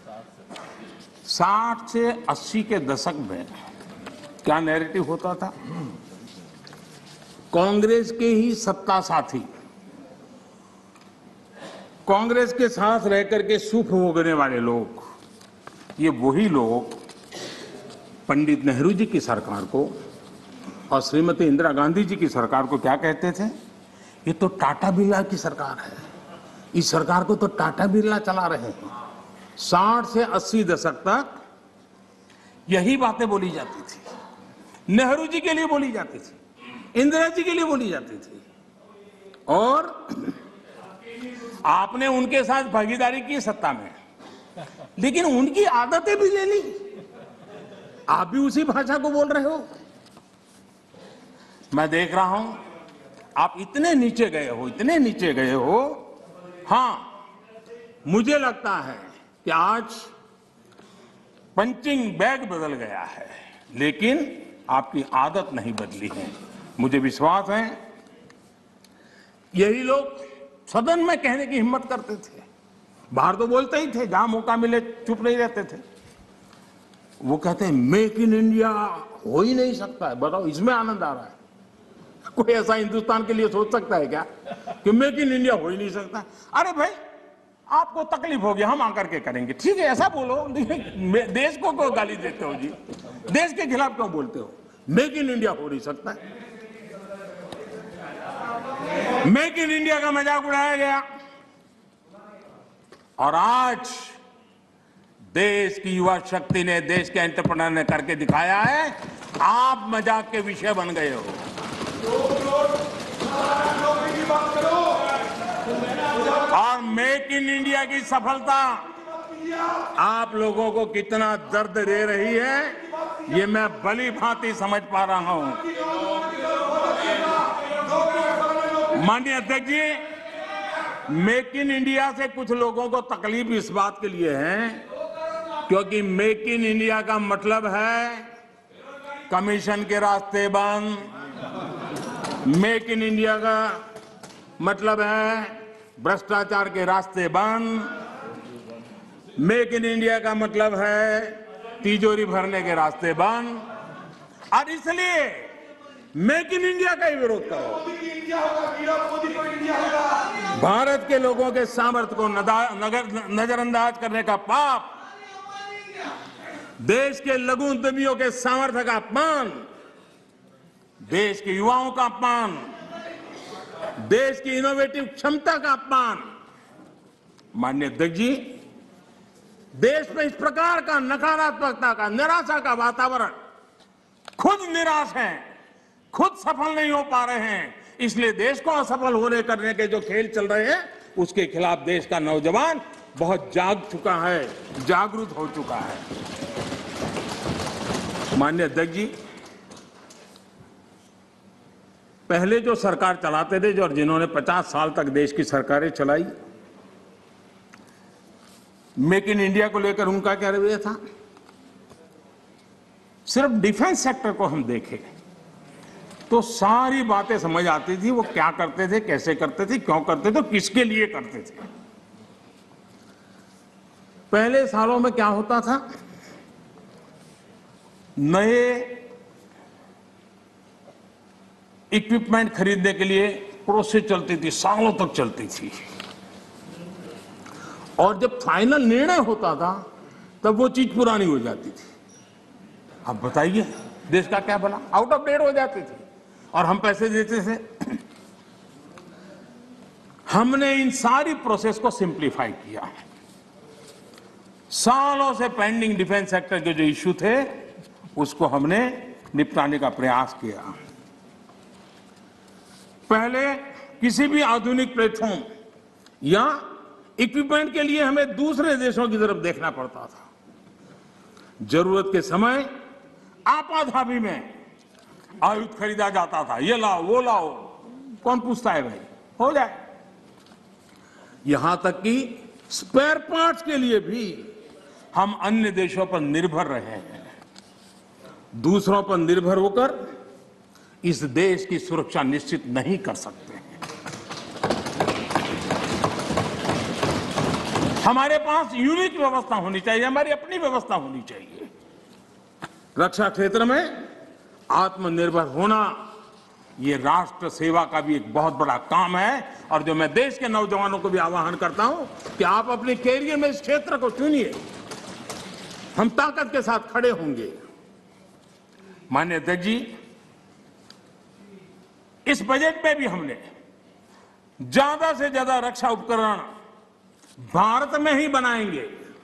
60 से 80 के दशक में क्या नैरेटिव होता था? कांग्रेस के ही सत्ता साथी, कांग्रेस के साथ रहकर के सुख भोगने वाले लोग, ये वही लोग पंडित नेहरू जी की सरकार को और श्रीमती इंदिरा गांधी जी की सरकार को क्या कहते थे? ये तो टाटा बिरला की सरकार है, इस सरकार को तो टाटा बिरला चला रहे हैं। 60 से 80 दशक तक यही बातें बोली जाती थी, नेहरू जी के लिए बोली जाती थी, इंदिरा जी के लिए बोली जाती थी, और आपने उनके साथ भागीदारी की सत्ता में, लेकिन उनकी आदतें भी ले ली। आप भी उसी भाषा को बोल रहे हो। मैं देख रहा हूं आप इतने नीचे गए हो, इतने नीचे गए हो। हां, मुझे लगता है कि आज पंचिंग बैग बदल गया है, लेकिन आपकी आदत नहीं बदली है। मुझे विश्वास है यही लोग सदन में कहने की हिम्मत करते थे, बाहर तो बोलते ही थे, जहां मौका मिले चुप नहीं रहते थे। वो कहते हैं मेक इन इंडिया हो ही नहीं सकता है। बताओ, इसमें आनंद आ रहा है? कोई ऐसा हिंदुस्तान के लिए सोच सकता है क्या कि मेक इन इंडिया हो ही नहीं सकता? अरे भाई, आपको तकलीफ होगी, हम आकर के करेंगे, ठीक है, ऐसा बोलो। देश को क्यों गाली देते हो जी? देश के खिलाफ क्यों बोलते हो? मेक इन इंडिया हो नहीं सकता। मेक इन इंडिया का मजाक उड़ाया गया, और आज देश की युवा शक्ति ने, देश के एंटरप्रेन्योर ने करके दिखाया है। आप मजाक के विषय बन गए हो। और मेक इन इंडिया की सफलता आप लोगों को कितना दर्द दे रही है, ये मैं भली भांति समझ पा रहा हूं। माननीय अध्यक्ष जी, मेक इन इंडिया से कुछ लोगों को तकलीफ इस बात के लिए है क्योंकि मेक इन इंडिया का मतलब है कमीशन के रास्ते बंद, मेक इन इंडिया का मतलब है भ्रष्टाचार के रास्ते बंद, मेक इन इंडिया का मतलब है तिजोरी भरने के रास्ते बंद, और इसलिए मेक इन इंडिया का ही विरोध करो। भारत के लोगों के सामर्थ्य को नजरअंदाज करने का पाप, देश के लघु उद्यमियों के सामर्थ्य का अपमान, देश के युवाओं का अपमान, देश की इनोवेटिव क्षमता का अपमान। माननीय अध्यक्ष जी, देश में इस प्रकार का नकारात्मकता का, निराशा का वातावरण, खुद निराश हैं, खुद सफल नहीं हो पा रहे हैं, इसलिए देश को असफल होने करने के जो खेल चल रहे हैं उसके खिलाफ देश का नौजवान बहुत जाग चुका है, जागरूक हो चुका है। माननीय अध्यक्ष जी, पहले जो सरकार चलाते थे, जो जिन्होंने 50 साल तक देश की सरकारें चलाई, मेक इन इंडिया को लेकर उनका क्या रवैया था? सिर्फ डिफेंस सेक्टर को हम देखें तो सारी बातें समझ आती थी, वो क्या करते थे, कैसे करते थे, क्यों करते थे, किसके लिए करते थे। पहले सालों में क्या होता था, नए इक्विपमेंट खरीदने के लिए प्रोसेस चलती थी, सालों तक चलती थी, और जब फाइनल निर्णय होता था तब वो चीज पुरानी हो जाती थी। अब बताइए, देश का क्या बना? आउट ऑफ डेट हो जाती थी और हम पैसे देते थे। हमने इन सारी प्रोसेस को सिंप्लीफाई किया। सालों से पेंडिंग डिफेंस सेक्टर के जो इश्यू थे उसको हमने निपटाने का प्रयास किया। पहले किसी भी आधुनिक प्लेटफॉर्म या इक्विपमेंट के लिए हमें दूसरे देशों की तरफ देखना पड़ता था। जरूरत के समय आपाधापी में आयुध खरीदा जाता था, ये लाओ वो लाओ, कौन पूछता है भाई, हो जाए। यहां तक कि स्पेयर पार्ट्स के लिए भी हम अन्य देशों पर निर्भर रहे हैं। दूसरों पर निर्भर होकर इस देश की सुरक्षा निश्चित नहीं कर सकते हैं। हमारे पास यूनिक व्यवस्था होनी चाहिए, हमारी अपनी व्यवस्था होनी चाहिए। रक्षा क्षेत्र में आत्मनिर्भर होना ये राष्ट्र सेवा का भी एक बहुत बड़ा काम है। और जो मैं देश के नौजवानों को भी आह्वान करता हूं कि आप अपने कैरियर में इस क्षेत्र को चुनिए, हम ताकत के साथ खड़े होंगे। माननीय अध्यक्ष जी, इस बजट में भी हमने ज्यादा से ज्यादा रक्षा उपकरण भारत में ही बनाएंगे,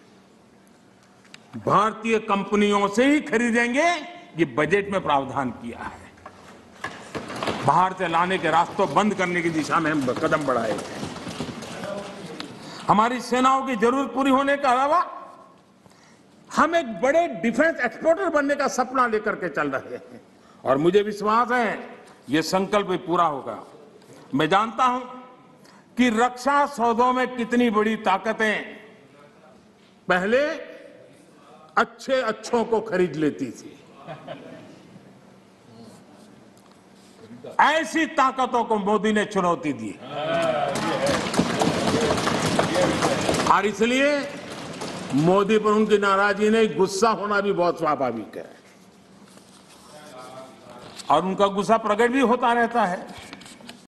भारतीय कंपनियों से ही खरीदेंगे, ये बजट में प्रावधान किया है। बाहर से लाने के रास्तों बंद करने की दिशा में हम कदम बढ़ाए हैं। हमारी सेनाओं की जरूरत पूरी होने के अलावा हम एक बड़े डिफेंस एक्सपोर्टर बनने का सपना लेकर के चल रहे हैं और मुझे विश्वास है ये संकल्प भी पूरा होगा। मैं जानता हूं कि रक्षा सौदों में कितनी बड़ी ताकतें पहले अच्छों को खरीद लेती थी, ऐसी ताकतों को मोदी ने चुनौती दी और इसलिए मोदी पर उनकी नाराजगी नहीं, गुस्सा होना भी बहुत स्वाभाविक है और उनका गुस्सा प्रकट भी होता रहता है।